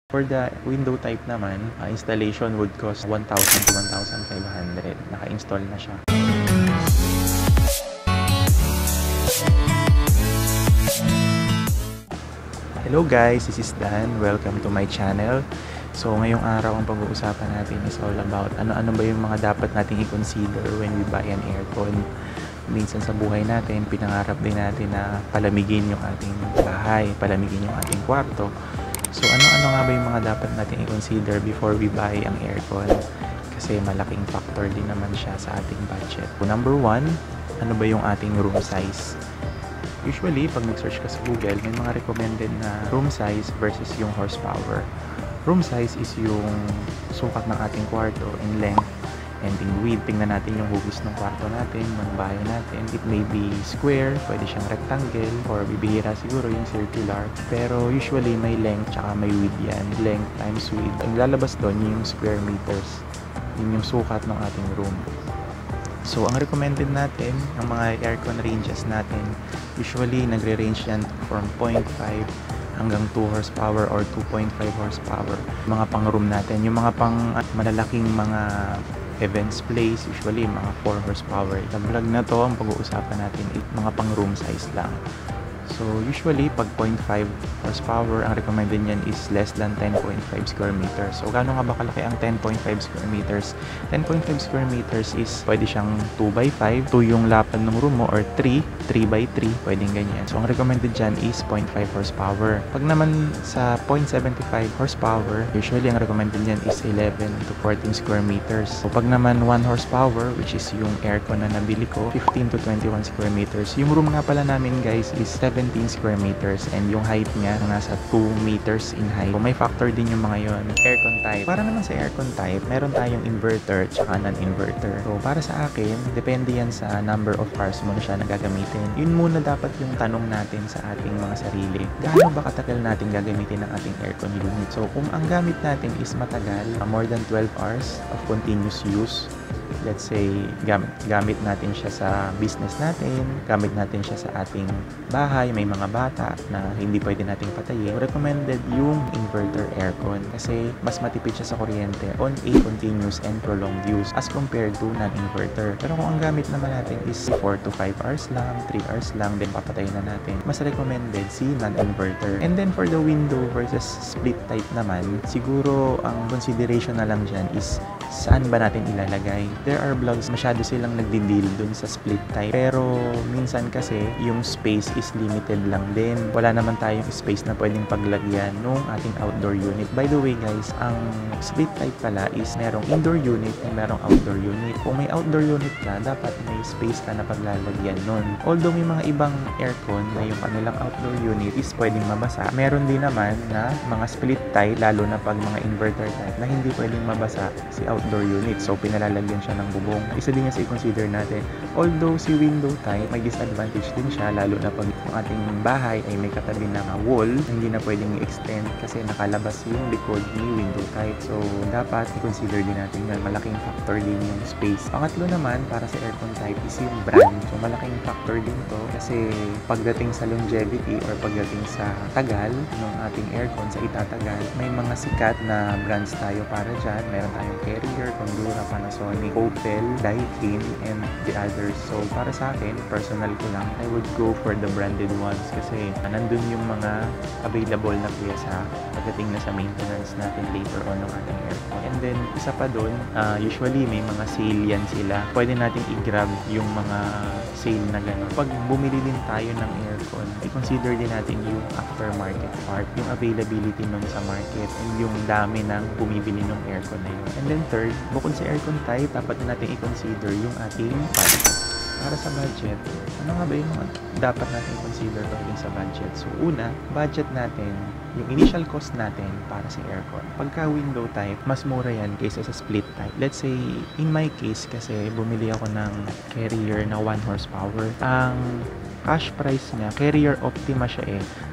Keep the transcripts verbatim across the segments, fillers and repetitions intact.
For the window type naman, uh, installation would cost one thousand to one thousand five hundred. Naka-install na siya. Hello guys, this is Dan. Welcome to my channel. So ngayong araw ang pag-uusapan natin is all about ano-ano ba yung mga dapat nating i-consider when we buy an aircon. Minsan sa buhay natin, pinangarap din natin na palamigin yung ating bahay, palamigin yung ating kwarto. So ano-ano nga ba yung mga dapat natin i-consider before we buy ang aircon? Kasi malaking factor din naman siya sa ating budget. So, number one, ano ba yung ating room size? Usually, pag nag-search ka sa Google, may mga recommended na room size versus yung horsepower. Room size is yung sukat ng ating kwarto in length and in width. Tingnan natin yung hugis ng kwarto natin, ng bahay natin. It may be square, pwede siyang rectangle, or bibihira siguro yung circular. Pero usually may length tsaka may width yan. Length times width. Ang lalabas doon yung square meters. Yun yung sukat ng ating room. So, ang recommended natin, ang mga aircon ranges natin, usually nagre-range yan from zero point five hanggang two horsepower or two point five horsepower. Mga pang room natin, yung mga pang malalaking mga events place, usually mga four horsepower. Sa vlog na to, ang pag-uusapan natin ay mga pang room size lang. So usually pag zero point five horsepower, ang recommended niyan is less than ten point five square meters. So gaano nga ba kalaki ang ten point five square meters? ten point five square meters is pwede siyang two by five, two yung lapad ng room mo, or three, three by three, pwedeng ganyan. So ang recommended dyan is zero point five horsepower. Pag naman sa zero point seven five horsepower, usually ang recommended niyan is eleven to fourteen square meters. So pag naman one horsepower, which is yung aircon na nabili ko, fifteen to twenty-one square meters. Yung room nga pala namin guys is seventeen square meters and yung height niya nasa two meters in height. So may factor din yung mga yon. Aircon type. Para naman sa aircon type, meron tayong inverter tsaka non-inverter. So para sa akin, depende yan sa number of hours mo na siya nagagamitin. Yun muna dapat yung tanong natin sa ating mga sarili. Gaano ba katagal natin gagamitin ang ating aircon unit? So kung ang gamit natin is matagal, more than twelve hours of continuous use, let's say, gamit, gamit natin siya sa business natin, gamit natin siya sa ating bahay, may mga bata na hindi pwede nating patayin, recommended yung inverter aircon kasi mas matipid siya sa kuryente on a continuous and prolonged use as compared to non-inverter. Pero kung ang gamit naman natin is four to five hours lang, three hours lang, then papatayin na natin, mas recommended si non-inverter. And then for the window versus split type naman, siguro ang consideration na lang dyan is saan ba natin ilalagay. There are blogs, masyado silang nagdi-deal dun sa split type. Pero minsan kasi, yung space is limited lang din. Wala naman tayong space na pwedeng paglagyan nung ating outdoor unit. By the way guys, ang split type pala is merong indoor unit and merong outdoor unit. Kung may outdoor unit ka, dapat may space ka na paglalagyan nun. Although may mga ibang aircon na yung kanilang outdoor unit is pwedeng mabasa. Meron din naman na mga split type, lalo na pag mga inverter type, na hindi pwedeng mabasa si outdoor unit. So, pinalalagyan siya ng bubong. Isa din yan sa i-consider natin. Although si window type, may disadvantage din siya, lalo na pag yung ating bahay ay may katabi na wall, hindi na pwedeng i-extend kasi nakalabas yung likod ni window type. So, dapat i-consider din natin yan. Malaking factor din yung space. Pangatlo naman, para sa aircon type is yung brand. So, malaking factor din to kasi pagdating sa longevity or pagdating sa tagal ng ating aircon, sa itatagal, may mga sikat na brands tayo para dyan. Meron tayong Carrier, Condura, Panasonic, Opel, Daikin, and the others. So, para sa akin, personal ko lang, I would go for the branded ones kasi nandun yung mga available na pyesa pagdating na sa maintenance natin later on ng ating aircon. And then, isa pa dun, uh, usually may mga sale yan sila. Pwede natin i-grab yung mga sale na gano'n. Pag bumili din tayo ng aircon, i-consider din natin yung aftermarket part, yung availability nun sa market, and yung dami ng bumibili ng aircon na yun. And then third, bukod sa aircon type, dapat na natin i-consider yung ating budget. Para sa budget, ano nga ba yung mga dapat natin i-consider pagdating sa budget? So una, budget natin, yung initial cost natin para sa aircon. Pagka window type, mas mura yan kaysa sa split type. Let's say, in my case kasi, bumili ako ng Carrier na one horsepower. Ang cash price niya, Carrier Optima siya eh,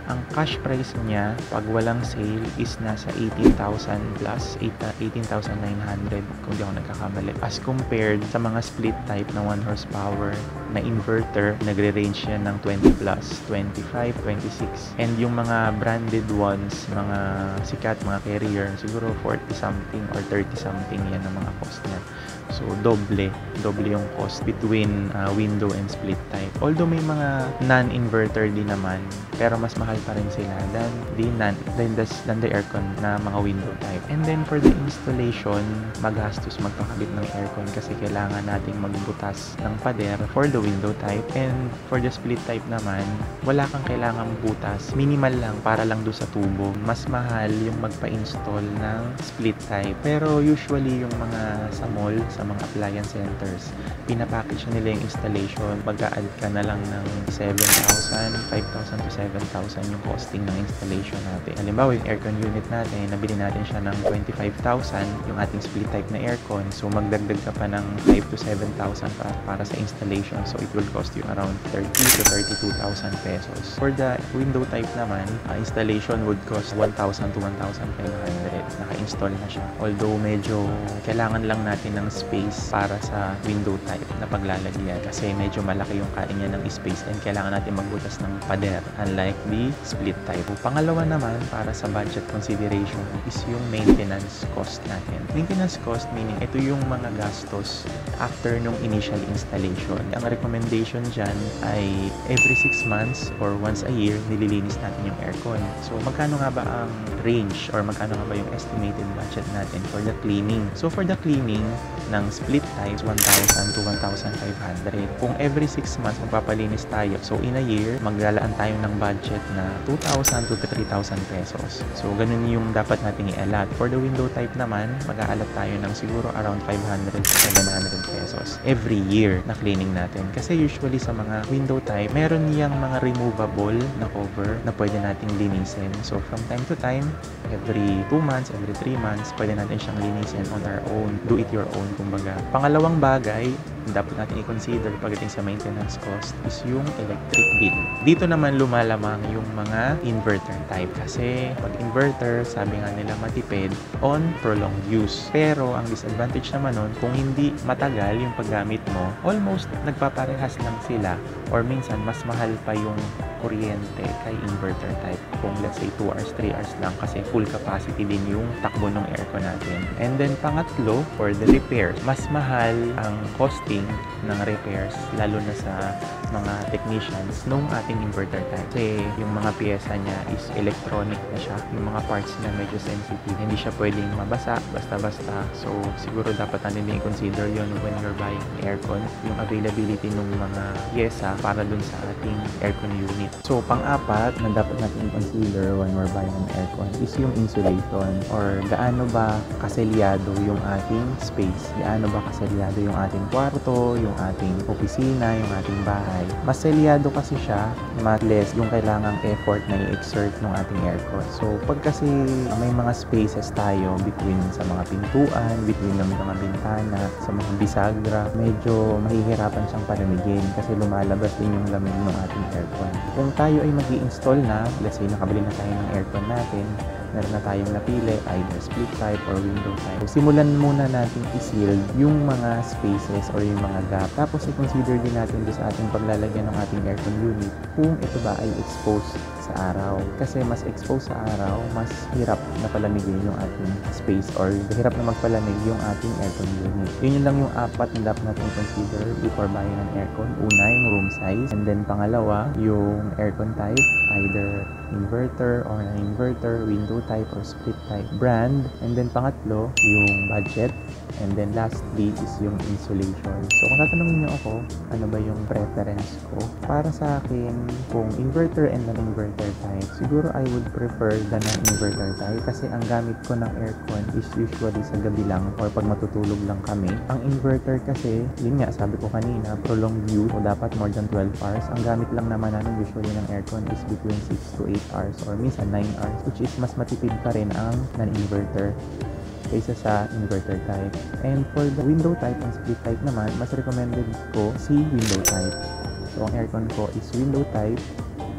Ang cash price niya, pag walang sale, is nasa eighteen thousand plus, eighteen thousand nine hundred kung di ako nagkakamali. As compared sa mga split type na one horsepower na inverter, nagre-range yan ng twenty plus, twenty-five, twenty-six. And yung mga branded ones, mga sikat, mga carrier, siguro forty something or thirty something yan ang mga cost niya. So, doble. Doble yung cost between uh, window and split type. Although may mga non-inverter din naman, pero mas mahal pa rin sila than the, non, than the, than the aircon na mga window type. And then, for the installation, magastos magpakabit ng aircon kasi kailangan nating magbutas ng pader for the window type. And for the split type naman, wala kang kailangang butas. Minimal lang para lang do sa tubo. Mas mahal yung magpa-install ng split type. Pero usually, yung mga sa mall, sa mga appliance centers, pinapackage nila yung installation. Mag-a-add ka na lang ng seven thousand, five thousand to seven thousand yung costing ng installation natin. Halimbawa, yung aircon unit natin, nabili natin siya ng twenty-five thousand, yung ating split type na aircon. So, magdagdag ka pa ng five to seven thousand para, para sa installation. So, it will cost you around thirty to thirty-two thousand pesos. For the window type naman, uh, installation would cost one thousand to one thousand five hundred. Naka-install na siya. Although, medyo kailangan lang natin ng space para sa window type na paglalagyan kasi medyo malaki yung kain niya ng space and kailangan natin magbutas ng pader unlike the split type. Pangalawa naman, para sa budget consideration is yung maintenance cost natin. Maintenance cost meaning ito yung mga gastos after nung initial installation. Ang recommendation dyan ay every six months or once a year nililinis natin yung aircon. So magkano nga ba ang range or magkano nga ba yung estimated budget natin for the cleaning? So for the cleaning ng split type, one thousand to one thousand five hundred. Kung every six months magpapalinis tayo, so in a year, maglalaan tayo ng budget na two thousand to three thousand pesos. So, ganun yung dapat nating i-allot. For the window type naman, mag-a-allot tayo ng siguro around five hundred to seven hundred pesos every year na cleaning natin. Kasi usually sa mga window type, meron niyang mga removable na cover na pwede nating linisin. So, from time to time, every two months, every three months, pwede natin siyang linisin on our own, do it your own, kumbaga. Pangalawang bagay, dapat natin i-consider pagdating sa maintenance cost is yung electric bill. Dito naman lumalamang yung mga inverter type kasi pag inverter, sabi nga nila matipid on prolonged use. Pero ang disadvantage naman nun, kung hindi matagal yung paggamit mo, almost nagpaparehas lang sila or minsan mas mahal pa yung kuryente kay inverter type. Kung let's say two hours, three hours lang kasi full capacity din yung takbo ng aircon natin. And then pangatlo, for the repairs, mas mahal ang costing ng repairs lalo na sa mga technicians nung ating inverter type. Kasi yung mga piyesa niya is electronic na siya. Yung mga parts niya medyo sensitive. Hindi siya pwedeng mabasa basta-basta. So siguro dapat natin din i-consider yun when you're buying aircon. Yung availability ng mga piyesa para dun sa ating aircon unit. So pang-apat na dapat natin i-consider when we're buying an aircon is yung insulation or gaano ba kaselyado yung ating space. Gaano ba kaselyado yung ating kwarto, yung ating opisina, yung ating bahay. Mas selyado kasi siya, mas less yung kailangang effort na i-exert ng ating aircon. So, pag kasi may mga spaces tayo between sa mga pintuan, between ng mga bintana, sa mga bisagra, medyo mahihirapan siyang palamigin kasi lumalabas din yung lamig ng ating aircon. Kung tayo ay mag-i-install na, let's say nakabili na tayo ng aircon natin, meron na tayong napili, either split type or window type. So, simulan muna natin i-seal yung mga spaces or yung mga gap. Tapos, i-consider din natin doon sa ating paglalagyan ng ating aircon unit kung ito ba ay exposed sa araw. Kasi mas exposed sa araw, mas hirap na palamigin yung ating space or hirap na magpalamig yung ating aircon unit. Yun yun lang yung apat na dapat natin consider before buying an aircon. Una, yung room size. And then, pangalawa, yung aircon type, either inverter or non-inverter, window type or split type, brand, and then pangatlo, yung budget, and then lastly is yung insulation. So kung tatanungin niyo ako, ano ba yung preference ko? Para sa akin, kung inverter and non-inverter type, siguro I would prefer the non-inverter type kasi ang gamit ko ng aircon is usually sa gabi lang or pag matutulog lang kami. Ang inverter kasi, yun nga, sabi ko kanina, prolonged use o dapat more than twelve hours. Ang gamit lang naman namin usually ng aircon is between six to eight hours or minsan nine hours, which is mas matipid pa rin ang non-inverter kaysa sa inverter type. And for the window type and split type naman, mas recommended ko si window type. So, ang aircon ko is window type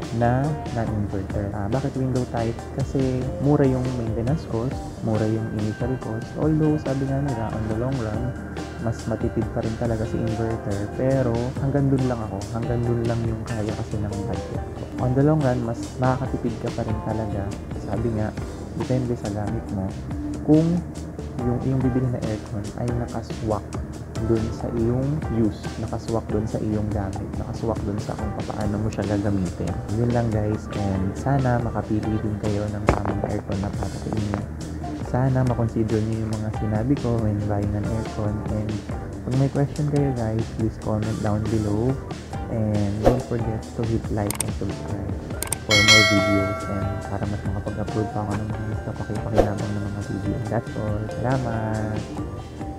na non-inverter. Ah, bakit window type? Kasi mura yung maintenance cost, mura yung initial cost. Although sabi nga nila, on the long run, mas matipid pa rin talaga si inverter. Pero hanggang dun lang ako. Hanggang dun lang yung kaya kasi ng budget ko. On the long run, mas makakatipid ka pa rin talaga. Sabi nga, depende sa gamit mo. Kung yung iyong bibili na aircon ay nakaswak dun sa iyong use, nakaswak dun sa iyong gamit, nakaswak dun sa kung paano mo siya gagamitin. Yun lang guys, and sana makapili din kayo ng tamang aircon na para sa inyo. Sana makonsider niyo yung mga sinabi ko when buying an aircon, and kung may question kayo guys, please comment down below, and don't forget to hit like and subscribe for more videos, and para mas makapag-upload pa ako ng mga mas kapakipakinabang ng mga video. That's all. Salamat!